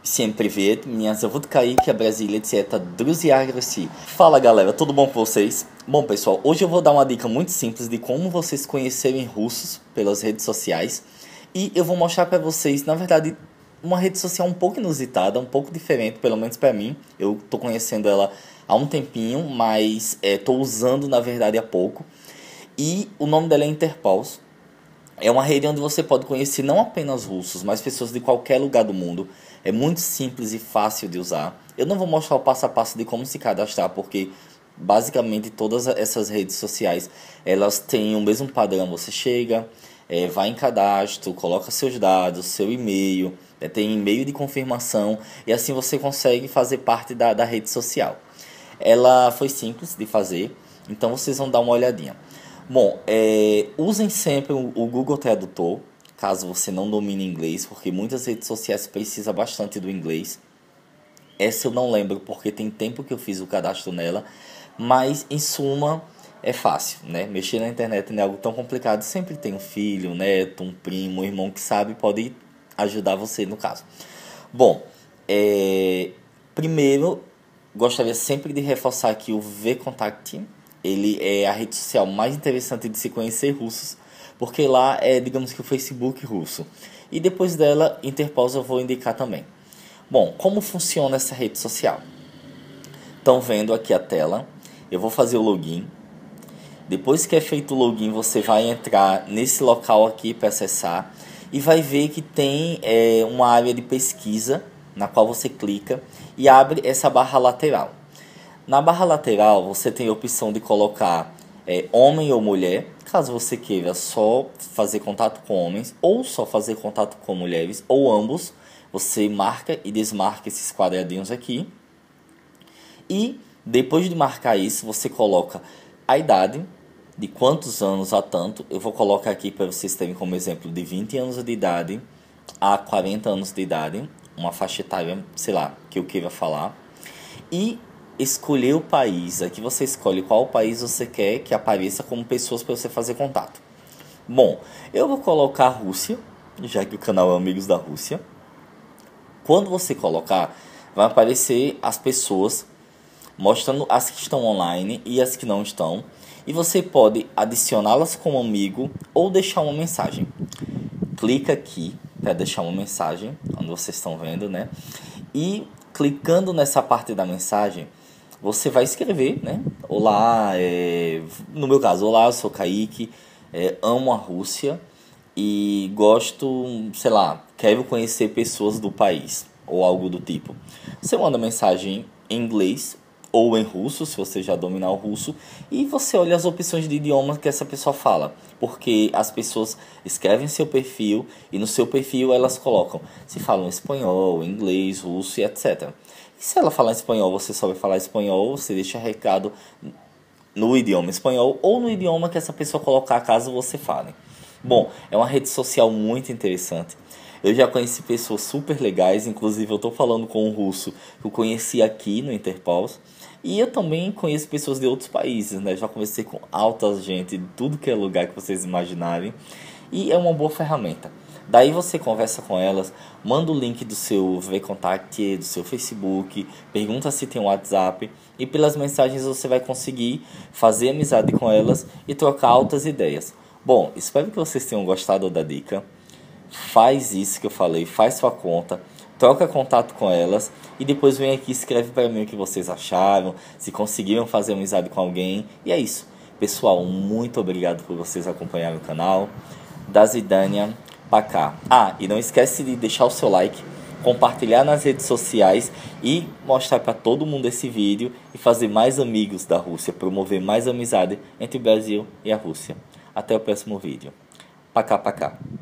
Всем привет, меня зовут Kaique, a brasileira это Друзья России. Fala galera, tudo bom com vocês? Bom pessoal, hoje eu vou dar uma dica muito simples de como vocês conhecerem russos pelas redes sociais. E eu vou mostrar pra vocês, na verdade, uma rede social um pouco inusitada, um pouco diferente, pelo menos pra mim. Eu tô conhecendo ela há um tempinho, mas tô usando na verdade há pouco. E o nome dela é Interpals. É uma rede onde você pode conhecer não apenas russos, mas pessoas de qualquer lugar do mundo. É muito simples e fácil de usar. Eu não vou mostrar o passo a passo de como se cadastrar, porque basicamente todas essas redes sociais, elas têm o mesmo padrão. Você chega, vai em cadastro, coloca seus dados, seu e-mail, tem e-mail de confirmação, e assim você consegue fazer parte da rede social. Ela foi simples de fazer, então vocês vão dar uma olhadinha. Bom, usem sempre o Google Tradutor, caso você não domine inglês, porque muitas redes sociais precisam bastante do inglês. Essa eu não lembro porque tem tempo que eu fiz o cadastro nela, mas em suma é fácil, né? Mexer na internet não é algo tão complicado, sempre tem um filho, um neto, um primo, um irmão que sabe, pode ajudar você no caso. Bom, primeiro gostaria sempre de reforçar aqui o VKontakte. Ele é a rede social mais interessante de se conhecer russos, porque lá é, digamos que o Facebook russo. E depois dela, Interpals eu vou indicar também. Bom, como funciona essa rede social? Estão vendo aqui a tela. Eu vou fazer o login. Depois que é feito o login, você vai entrar nesse local aqui para acessar. E vai ver que tem uma área de pesquisa, na qual você clica e abre essa barra lateral. Na barra lateral você tem a opção de colocar homem ou mulher, caso você queira só fazer contato com homens ou só fazer contato com mulheres, ou ambos. Você marca e desmarca esses quadradinhos aqui. E depois de marcar isso, você coloca a idade, de quantos anos a tanto. Eu vou colocar aqui para vocês terem como exemplo de 20 anos de idade a 40 anos de idade, uma faixa etária, sei lá, que eu queira falar. E escolher o país. Aqui você escolhe qual país você quer que apareça como pessoas para você fazer contato. Bom, eu vou colocar a Rússia, já que o canal é Amigos da Rússia. Quando você colocar, vai aparecer as pessoas, mostrando as que estão online e as que não estão. E você pode adicioná-las como amigo ou deixar uma mensagem. Clica aqui para deixar uma mensagem, onde vocês estão vendo, né? E clicando nessa parte da mensagem, você vai escrever, né? Olá, no meu caso, olá, eu sou Kaique, amo a Rússia e gosto, sei lá, quero conhecer pessoas do país, ou algo do tipo. Você manda mensagem em inglês ou em russo, se você já dominar o russo, e você olha as opções de idioma que essa pessoa fala, porque as pessoas escrevem seu perfil e no seu perfil elas colocam se falam espanhol, inglês, russo e etc. E se ela falar espanhol, você só vai falar espanhol, você deixa recado no idioma espanhol ou no idioma que essa pessoa colocar caso você fale. Bom, é uma rede social muito interessante. Eu já conheci pessoas super legais, inclusive eu estou falando com um russo que eu conheci aqui no Interpals. E eu também conheço pessoas de outros países, né? Já conversei com alta gente de tudo que é lugar que vocês imaginarem. E é uma boa ferramenta. Daí você conversa com elas, manda o link do seu VKontakte, do seu Facebook, pergunta se tem um WhatsApp. E pelas mensagens você vai conseguir fazer amizade com elas e trocar altas ideias. Bom, espero que vocês tenham gostado da dica. Faz isso que eu falei, faz sua conta, troca contato com elas e depois vem aqui e escreve para mim o que vocês acharam, se conseguiram fazer amizade com alguém. E é isso. Pessoal, muito obrigado por vocês acompanharem o canal. Da Zidania pra cá. E não esquece de deixar o seu like, compartilhar nas redes sociais e mostrar para todo mundo esse vídeo e fazer mais amigos da Rússia, promover mais amizade entre o Brasil e a Rússia. Até o próximo vídeo. Pra cá.